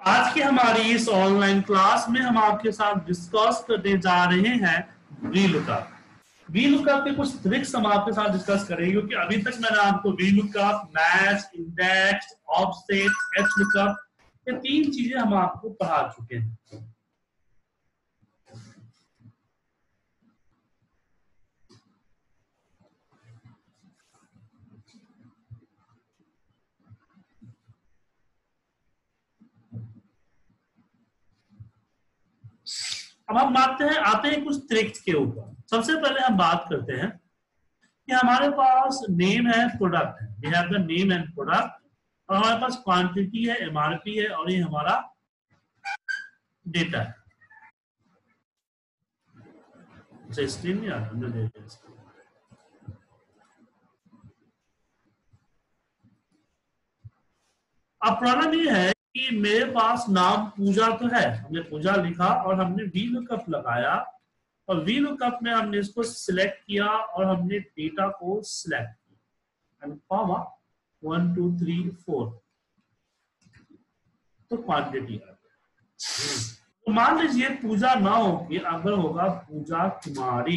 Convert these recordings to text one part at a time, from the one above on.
आज की हमारी इस ऑनलाइन क्लास में हम आपके साथ डिस्कस करने जा रहे हैं वीलुकअप। वीलुकअप के कुछ ट्रिक्स हम आपके साथ डिस्कस करेंगे क्योंकि अभी तक मैंने आपको VLOOKUP, match, index, offset, HLOOKUP ये तीन चीजें हम आपको पढ़ा चुके हैं। अब हम आते हैं कुछ ट्रिक्स के ऊपर। सबसे पहले हम बात करते हैं कि हमारे पास नेम है, प्रोडक्ट है, we have the name and product, और हमारे पास क्वांटिटी है, एमआरपी है, और ये हमारा डेटा है। स्क्रीन नहीं आ रहा। अब प्रॉब्लम ये है कि मेरे पास नाम पूजा तो है, हमने पूजा लिखा और हमने वीलुकअप लगाया, और वीलुकअप में हमने इसको सिलेक्ट किया और हमने डेटा को सिलेक्ट किया एंड कॉमा 1 2 3 4 तो क्वांटिटी आ गई। तो मान लीजिए पूजा ना हो कि अगर होगा पूजा कुमारी,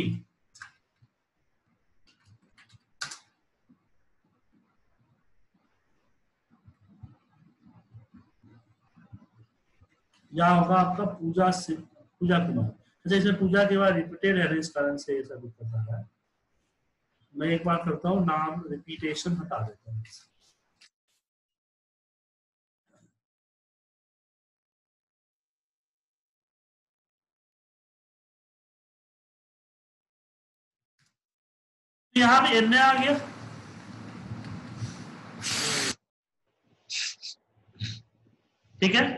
या होगा आपका पूजा कुमार। जैसे पूजा के बाद रिपीटेड है, इस कारण से ऐसा दिक्कत आ रहा है। मैं एक बार करता हूँ, नाम रिपीटेशन हटा देता हूँ। यहाँ पे एन आ गया, ठीक है।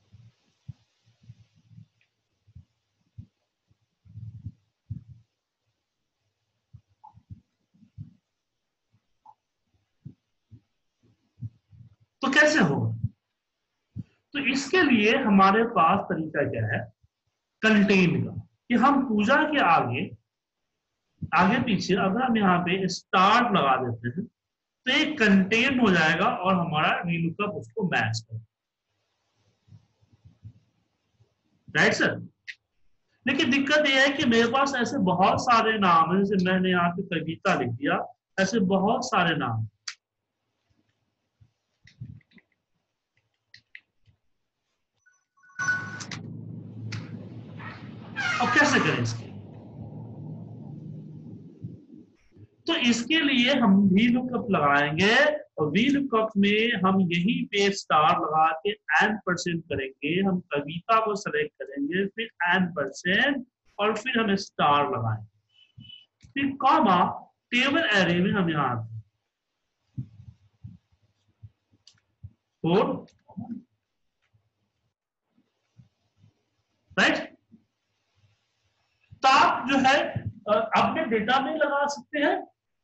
तो कैसे होगा? तो इसके लिए हमारे पास तरीका क्या है, कंटेन का, कि हम पूजा के आगे आगे पीछे अगर हम यहाँ पे स्टार्ट लगा देते हैं तो एक कंटेन हो जाएगा और हमारा वीलुकअप उसको मैच कर, राइट सर। लेकिन दिक्कत यह है कि मेरे पास ऐसे बहुत सारे नाम है, जैसे मैंने यहाँ पे कविता लिख दिया, ऐसे बहुत सारे नाम। अब कैसे करें इसके? तो इसके लिए हम वीलुकअप लगाएंगे, और वीलुकअप में हम यहीं पे स्टार लगा के n% करेंगे, हम कविता को सेलेक्ट करेंगे, फिर n% और फिर हम स्टार लगाएंगे, फिर कॉमा टेबल एरे में हम यहाँ राइट। तो आप जो है अपने डेटा में लगा सकते हैं,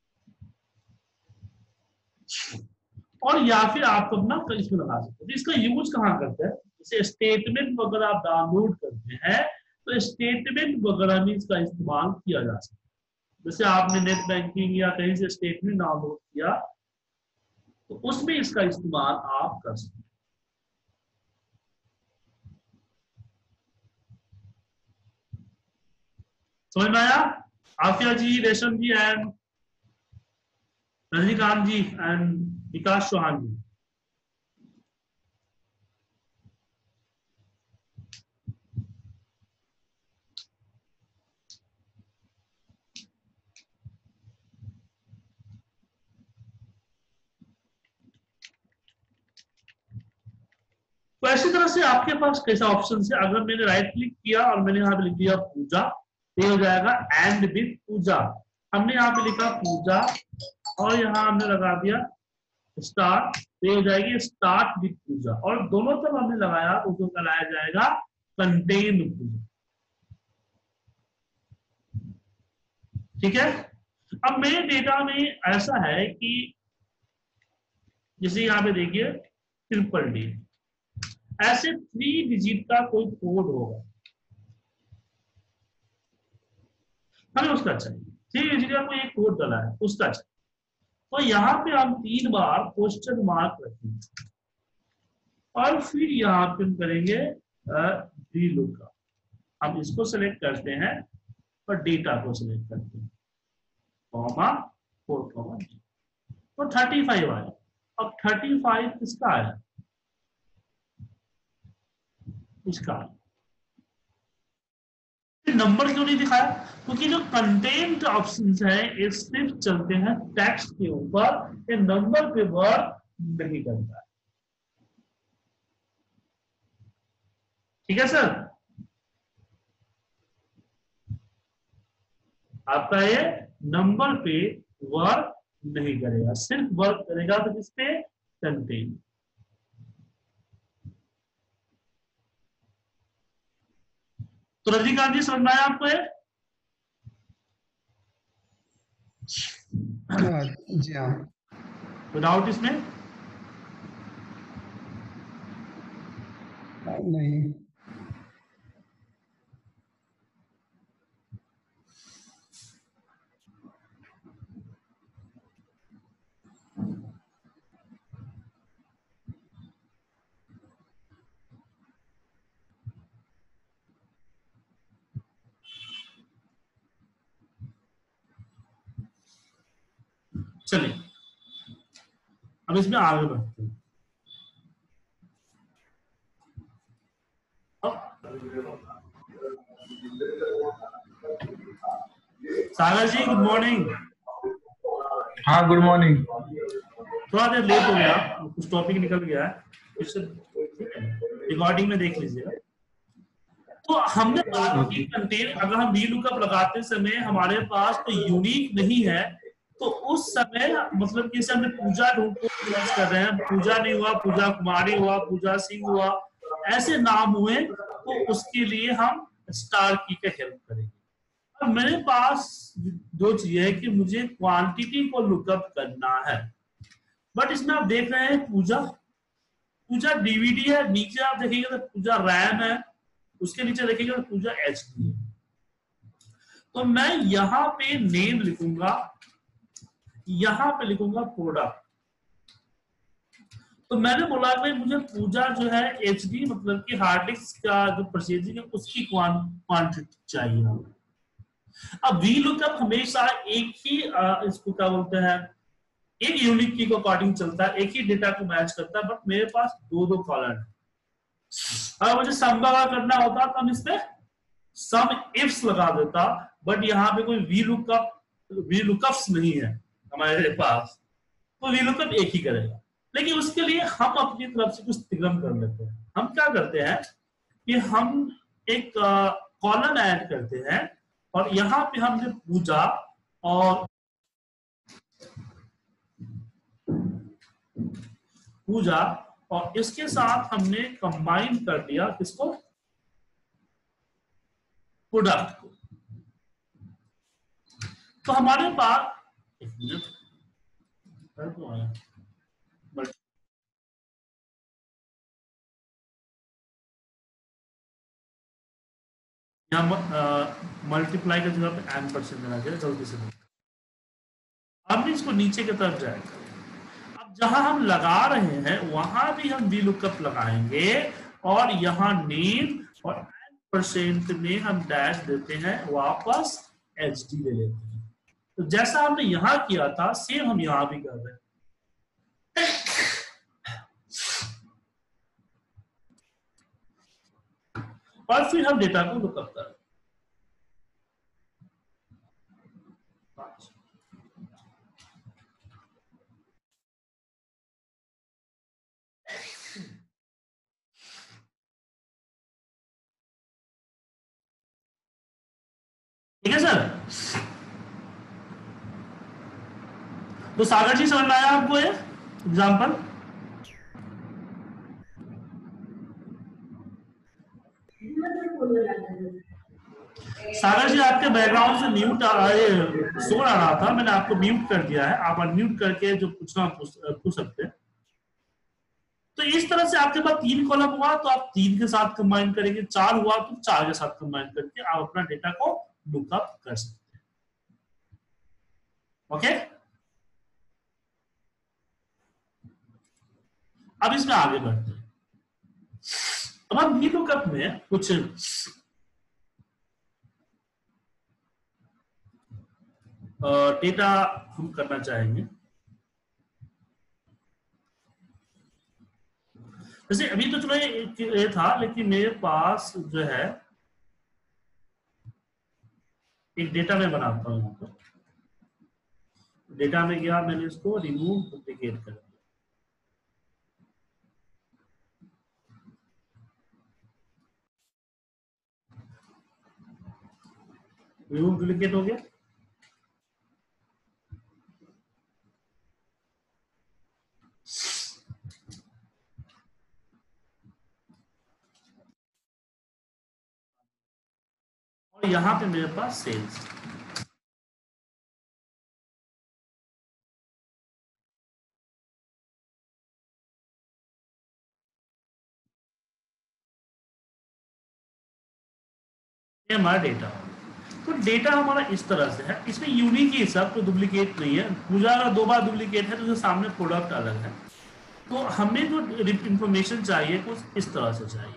और या फिर आप अपना इसमें लगा सकते हैं। इसका यूज कहाँ करते हैं? जैसे स्टेटमेंट वगैरह आप डाउनलोड करते हैं तो स्टेटमेंट वगैरह में इसका इस्तेमाल किया जा सकता है। जैसे आपने नेट बैंकिंग या कहीं से स्टेटमेंट डाउनलोड किया तो उसमें इसका इस्तेमाल आप कर सकते हैं। समझ में आया? Afiya ji, Resham ji and Rajinikanth ji and Vikas Chauhan ji. तो ऐसी तरह से आपके पास कैसा ऑप्शन है, अगर मैंने राइट क्लिक किया और मैंने यहाँ पे लिख दिया पूजा, ये हो जाएगा एंड विथ पूजा। हमने यहाँ पे लिखा पूजा और यहाँ हमने लगा दिया स्टार्ट, ये हो जाएगी स्टार्ट विथ पूजा, और दोनों तरफ हमने लगाया तो उसको कराया जाएगा कंटेन पूजा, ठीक है। अब मेरे डेटा में ऐसा है कि जैसे यहाँ पे देखिए ट्रिपल डी, ऐसे 3 डिजिट का कोई कोड होगा, हमें उसका चाहिए। 3 डिजिट का कोई एक कोड डाला है, उसका चाहिए। तो यहाँ पे हम 3 बार क्वेश्चन मार्क रखेंगे, और फिर यहाँ पे हम करेंगे वी लुकअप। हम इसको सिलेक्ट करते हैं और डेटा को सिलेक्ट करते हैं, कॉमा 4 कॉमा, तो 35 आया। अब 35 किसका आया, इसका। नंबर क्यों नहीं दिखाया, क्योंकि जो कंटेंट ऑप्शंस है ये सिर्फ चलते हैं टेक्स्ट के ऊपर, ये नंबर पे वर्क नहीं करता है। ठीक है सर, आपका ये नंबर पे वर्क नहीं करेगा, सिर्फ वर्क करेगा तो किस पे, कंटेंट। तो रजनीकांत जी समझ में आया आपको ये? जी हाँ। विदाउट इसमें नहीं। चलिए अब इसमें आगे बढ़ते हैं। Sagar ji good morning. हाँ गुड मॉर्निंग। थोड़ा देर लेट हो गया, कुछ टॉपिक निकल गया है, रिकॉर्डिंग में देख लीजिएगा। तो हमने बात की कंटेंट, अगर हम वी लुकअप लगाते समय हमारे पास तो यूनिक नहीं है, तो उस समय मतलब कि हमने पूजा ढूंढ कर रहे हैं, पूजा नहीं हुआ, पूजा कुमारी हुआ, पूजा सिंह हुआ, ऐसे नाम हुए, तो उसके लिए हम स्टार की का हेल्प करेंगे। अब मेरे पास दो चीजें है कि मुझे क्वांटिटी को लुकअप करना है, बट इसमें आप देख रहे हैं पूजा, पूजा डीवीडी है, नीचे आप देखेंगे तो पूजा रैम है, उसके नीचे देखेंगे तो पूजा एचडी है। तो मैं यहां पे नेम लिखूंगा, यहां पे लिखूंगा प्रोडक्ट। तो मैंने बोला भाई मुझे पूजा जो है एचडी मतलब कि हार्ड डिस्क का जो परचेजिंग है उसकी क्वांटिटी चाहिए। अब वी लुकअप हमेशा एक ही इसको क्या बोलते हैं, एक यूनिक की को अकॉर्डिंग चलता है, एक ही डेटा को मैच करता है, बट मेरे पास दो दो कॉलम है। अगर मुझे सम का करना होता तो हम इसमें सम इफ्स लगा देता, बट यहाँ पे कोई वी लुकअप्स नहीं है हमारे पास, तो वी लुकअप एक ही करेगा। लेकिन उसके लिए हम अपनी तरफ से कुछ तिगड़म कर लेते हैं। हम क्या करते हैं कि हम एक कॉलम ऐड करते हैं, और यहां पे हमने पूजा और पूजा और इसके साथ हमने कंबाइन कर दिया किसको, प्रोडक्ट को। तो हमारे पास एक मिनट तो आया, यहाँ मल्टीप्लाई की जगह पे n% देना चाहिए, जल्दी से अब इसको नीचे की तरफ जाएगा। अब जहां हम लगा रहे हैं वहां भी हम वी लुकअप लगाएंगे, और यहाँ नेम और n% में हम डैश देते हैं, वापस एचडी ले लेते हैं। तो जैसा हमने यहां किया था सेम हम यहां भी कर रहे हैं। और फिर हम डेटा को लुकअप कर रहे हैं। ठीक है सर, तो सागर जी समझ में आया आपको ये एग्जाम्पल? सागर जी आपके बैकग्राउंड से म्यूट शोर आ रहा था, मैंने आपको म्यूट कर दिया है, आप अनम्यूट करके जो पूछना पूछ सकते हैं। तो इस तरह से आपके पास 3 कॉलम हुआ तो आप 3 के साथ कंबाइन करेंगे, 4 हुआ तो 4 के साथ कंबाइन करके आप अपना डेटा को लुकअप कर सकते हैं। ओके, अब इसमें आगे बढ़ते हैं। अब हम VLOOKUP में कुछ डेटा हम करना चाहेंगे। जैसे अभी तो चलो ये था, लेकिन मेरे पास जो है एक डेटा मैं बनाता हूँ। यहाँ पर डेटा में गया, मैंने इसको रिमूव डुप्लीकेट कर दिया। रिमूव डुप्लीकेट हो गया। और यहाँ पे मेरे पास सेल्स, ये हमारा डेटा। तो डेटा हमारा इस तरह से है, इसमें यूनिक ही सब, तो डुप्लीकेट नहीं है। पूजा अगर 2 बार डुप्लीकेट है तो जो सामने प्रोडक्ट अलग है। तो हमें जो इंफॉर्मेशन चाहिए कुछ इस तरह से चाहिए।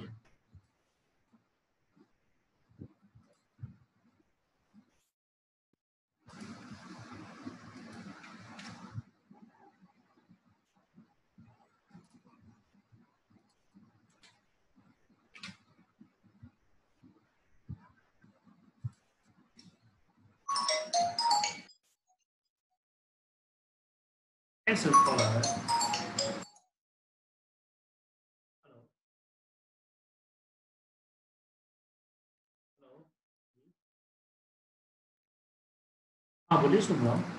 ऐसे पड़ा है। हाँ बोलिए, सुन रहा हूँ।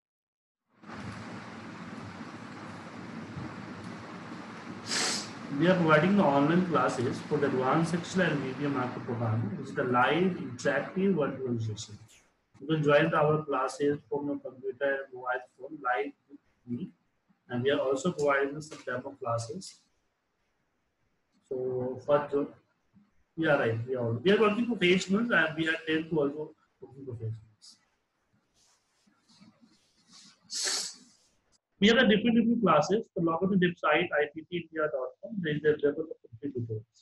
We are providing the online classes for the advanced Excel and media market programming. This is the live interactive virtual session. You can join our classes from your computer and mobile phone live with me, and we are also providing some demo classes. So for the, yeah, right, we are working professionals, and we are trained to also working professionals. We have a different classes. So log on to the website iptindia.com. There is a level of complete tutorials.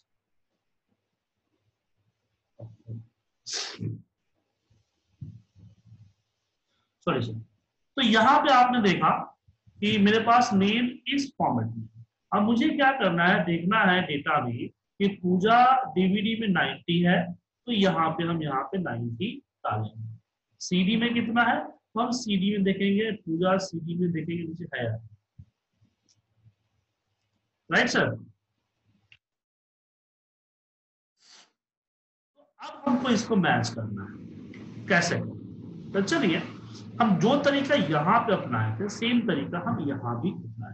Sorry sir. तो यहाँ पे आपने देखा कि मेरे पास name इस format में। अब मुझे क्या करना है, देखना है डेटा में कि पूजा डीवीडी में 90 है, तो यहाँ पे हम यहाँ पे 90 डालेंगे। सीडी में कितना है, तो हम सीडी में देखेंगे, पूजा सीडी में देखेंगे नीचे है, राइट सर। तो अब हमको इसको मैच करना है, कैसे? तो चलिए हम जो तरीका यहाँ पे अपनाए थे सेम तरीका हम यहाँ भी अपनाए।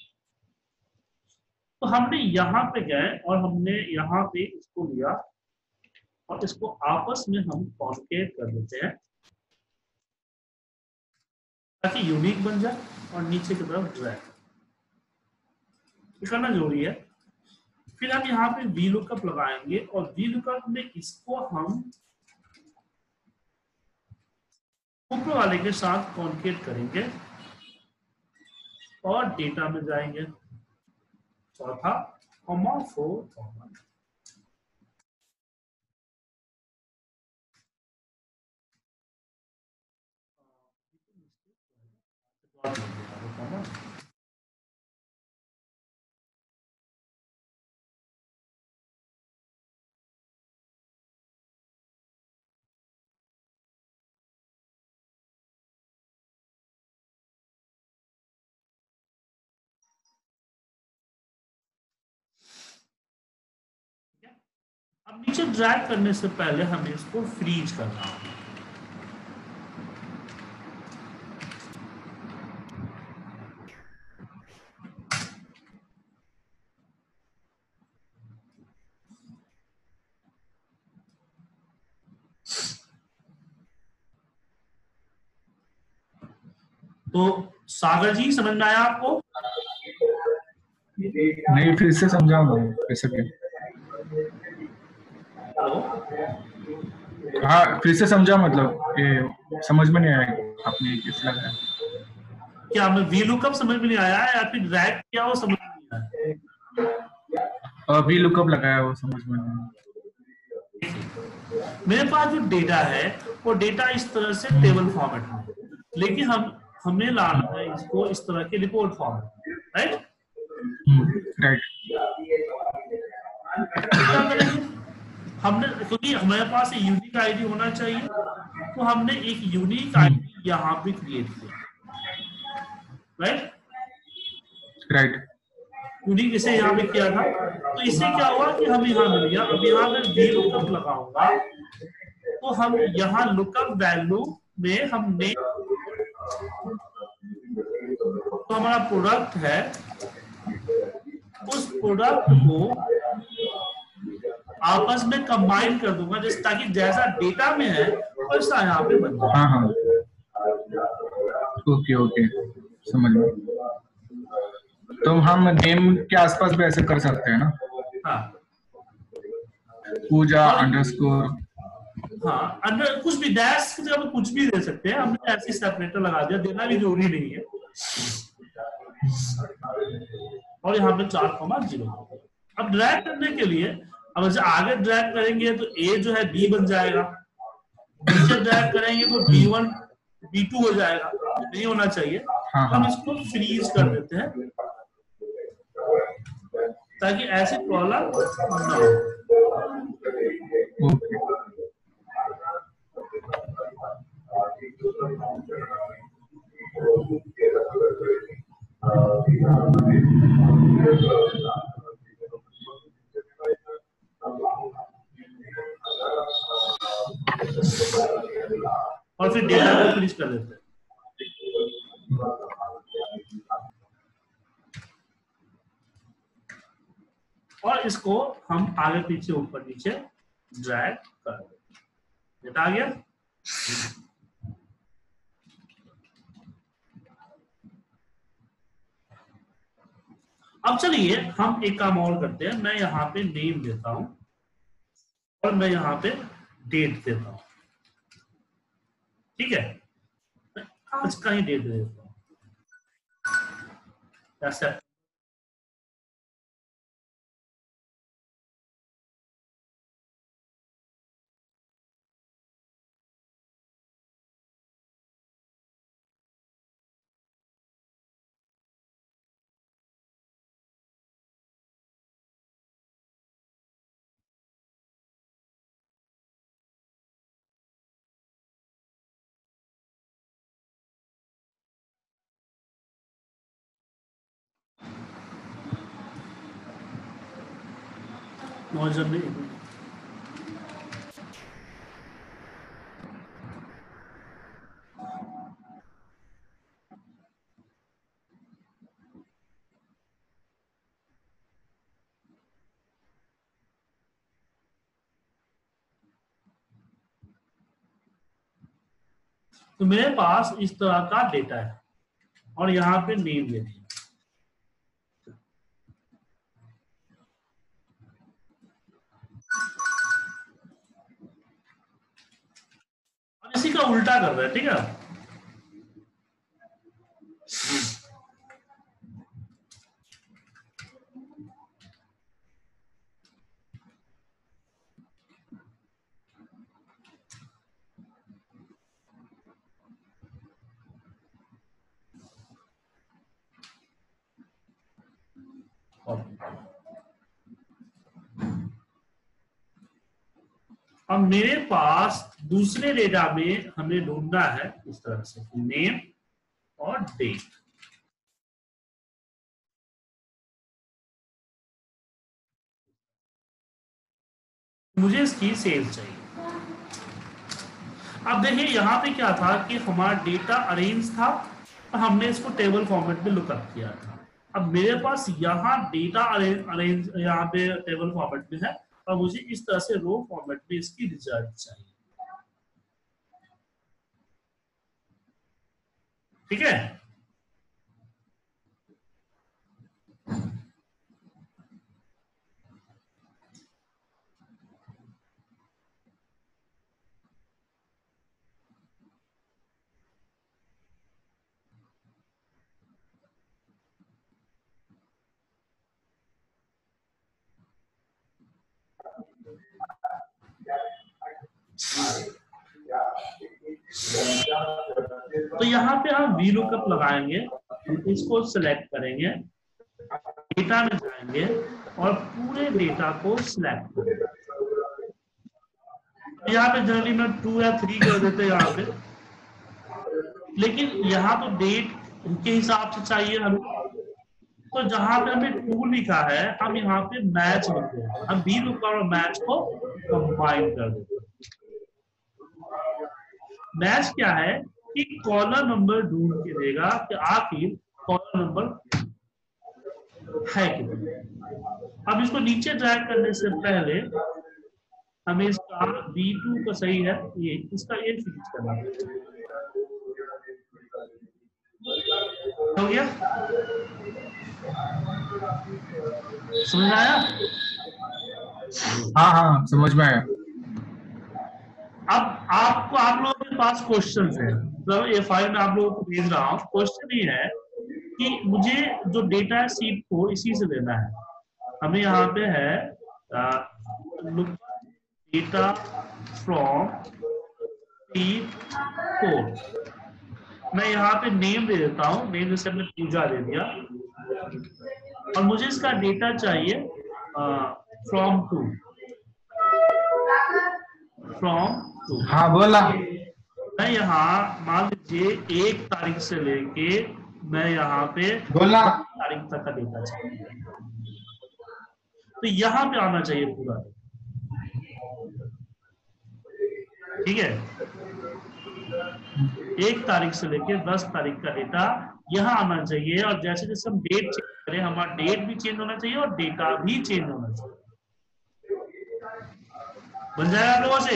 तो हमने यहाँ पे गए और हमने यहाँ पे इसको लिया और इसको आपस में हम कॉन्केट कर देते हैं ताकि यूनिक बन जाए और नीचे की तरफ ड्रैग करना जरूरी है। फिर हम यहाँ पे VLOOKUP लगाएंगे और VLOOKUP में इसको हम ऊपर वाले के साथ कॉन्केट करेंगे और डेटा में जाएंगे, चौथा कॉमा 4 कॉमा। अब नीचे ड्रैग करने से पहले हमें इसको फ्रीज करना होगा। तो सागर जी समझ में आया आपको? नहीं, फिर से समझाओ ना कैसे क्या। हाँ फिर से समझा, मतलब ये समझ में नहीं आया आपने किस लग रहा है। क्या हमें VLOOKUP समझ में नहीं आया या फिर ड्रैग किया वो समझ में नहीं आया? अभी लुकअप लगाया वो समझ में नहीं। मेरे पास जो डेटा है वो डेटा इस तरह से हम्म, टेबल फॉर्मेट में, लेकिन हमें लाना है इसको इस तरह के रिपोर्ट फॉर्मेट, राइट। राइट। तो क्या करेंगे हमने, क्योंकि हमारे पास यूनिक आईडी होना चाहिए, तो हमने एक यूनिक हम्म, आईडी यहाँ पे क्रिएट किया, राइट। राइट। यूनिक इसे यहाँ पे किया था, तो इससे क्या हुआ कि हम यहाँ मिल गया। अब यहाँ अगर वी लुकअप लगाऊंगा तो हम यहाँ लुकअप वैल्यू में हमने तो हमारा प्रोडक्ट है, उस प्रोडक्ट को आपस में कंबाइन कर दूंगा, जैसे ताकि जैसा डेटा में है वैसा यहाँ पे बन जाए। हाँ हाँ, ओके ओके, समझ में। तो हम नेम के आसपास भी ऐसे कर सकते हैं ना, हाँ, पूजा और अंडरस्कोर। हाँ, अंदर कुछ भी डैश की जगह पे कुछ भी दे सकते हैं, हमने ऐसे सेपरेटर लगा दिया, देना भी जरूरी नहीं है। और यहाँ पे 4,0। अब ड्रैग करने के लिए, अब जैसे आगे ड्रैग करेंगे तो ए जो है बी बन जाएगा, नीचे ड्रैग करेंगे तो B1 B2 हो जाएगा, नहीं होना चाहिए। हाँ तो हाँ। हम इसको फ्रीज कर देते हैं ताकि ऐसी प्रॉब्लम ना हो। ओके। और फिर डेटा को फिनिश कर देते हैं। और इसको हम आगे पीछे ऊपर नीचे ड्रैग कर देते हैं। डेटा आ गया। अब चलिए हम एक काम और करते हैं, मैं यहाँ पे नेम देता हूं और मैं यहाँ पे डेट देता हूं, ठीक है। आज का ही डेट दे देता हूं, ऐसा। नॉइजर नहीं, तो मेरे पास इस तरह का डेटा है और यहाँ पे नेम दे दिया। अब इसी का उल्टा कर रहे हैं, ठीक है। अब मेरे पास दूसरे डेटा में हमें ढूंढना है इस तरह से नेम और डेट। मुझे इसकी सेल चाहिए। अब देखिए यहाँ पे क्या था कि हमारा डेटा अरेंज था और हमने इसको टेबल फॉर्मेट में लुकअप किया था। अब मेरे पास यहाँ डेटा अरेंज यहाँ पे टेबल फॉर्मेट में है और मुझे इस तरह से रो फॉर्मेट में इसकी रिजल्ट चाहिए, ठीक है। तो यहाँ पे हम VLOOKUP लगाएंगे, इसको सिलेक्ट करेंगे, डेटा में जाएंगे और पूरे डेटा को सिलेक्ट करेंगे। यहाँ पे जनरली मैं 2 या 3 कर देते हैं यहाँ पे, लेकिन यहाँ तो डेट के हिसाब से चाहिए हमें, तो जहां पे हमें 2 लिखा है हम यहाँ पे मैच लिख देते हैं, हम VLOOKUP और मैच को कंबाइन कर देते हैं। मैच क्या है कि कॉलम नंबर ढूंढ के देगा कि आखिर कॉलम नंबर है कितना। अब इसको नीचे ड्रैग करने से पहले हमें इसका B2 का सही है, ये इसका ये फिक्स करना हो गया। समझ आया? हाँ हाँ समझ में आया। अब आप लोगों के पास क्वेश्चन है, मतलब ये फाइल में आप लोगों को भेज रहा हूँ। क्वेश्चन ये है कि मुझे जो डेटा है शीट को इसी से लेना है। हमें यहाँ पे है डेटा फ्रॉम शीट 4। मैं यहाँ पे नेम दे देता हूँ, नेम जैसे हमने पूजा दे दिया, और मुझे इसका डेटा चाहिए फ्रॉम 2। हाँ बोला। मैं यहाँ मान लीजिए 1 तारीख से लेके मैं यहाँ पे बोला 10 तारीख तक का डेटा चाहिए, तो यहाँ पे आना चाहिए पूरा, ठीक है। 1 तारीख से लेके 10 तारीख का डेटा यहाँ आना चाहिए, और जैसे जैसे हम डेट चेंज करें हमारा डेट भी चेंज होना चाहिए और डेटा भी चेंज होना चाहिए। बन जाएगा आप लोगों से?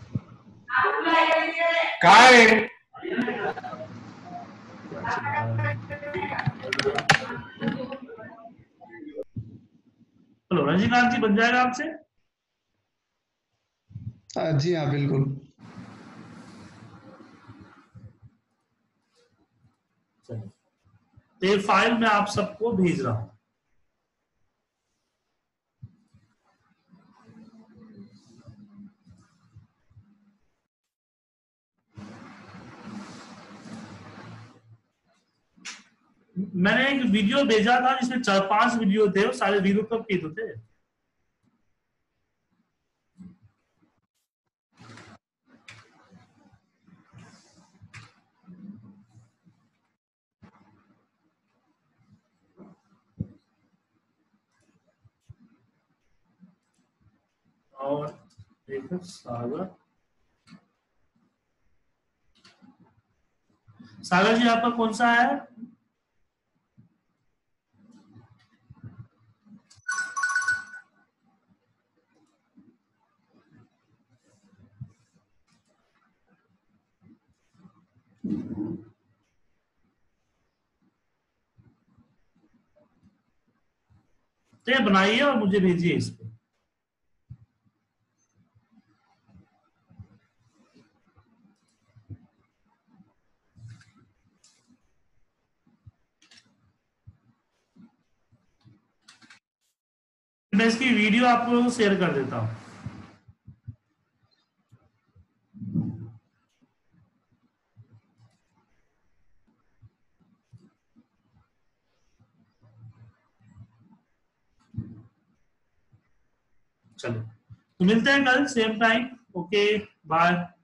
काय हेलो रजनीकांत जी, बन जाएगा आपसे? जी हाँ बिल्कुल। तो ये फाइल मैं आप सबको भेज रहा हूं। मैंने एक वीडियो भेजा था जिसमें 4-5 वीडियो थे, वो सारे VLOOKUP के तो थे। और देखो सागर जी आपका कौन सा है? तो बनाइए और मुझे भेजिए इसको। मैं इसकी वीडियो आप लोगों को शेयर कर देता हूं। चलो, तो मिलते हैं कल सेम टाइम। Okay bye.